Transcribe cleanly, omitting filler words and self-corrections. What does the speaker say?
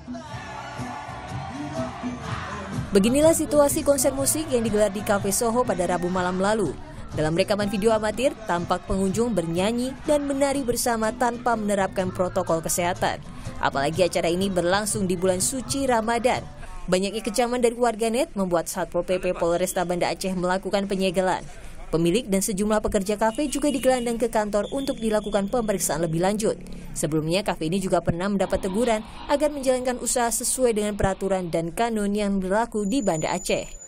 Beginilah situasi konser musik yang digelar di Cafe Soho pada Rabu malam lalu. Dalam rekaman video amatir, tampak pengunjung bernyanyi dan menari bersama tanpa menerapkan protokol kesehatan. Apalagi acara ini berlangsung di bulan suci Ramadan. Banyaknya kecaman dari warganet membuat Satpol PP Polresta Banda Aceh melakukan penyegelan. Pemilik dan sejumlah pekerja kafe juga digelandang ke kantor untuk dilakukan pemeriksaan lebih lanjut. Sebelumnya, kafe ini juga pernah mendapat teguran agar menjalankan usaha sesuai dengan peraturan dan kanun yang berlaku di Banda Aceh.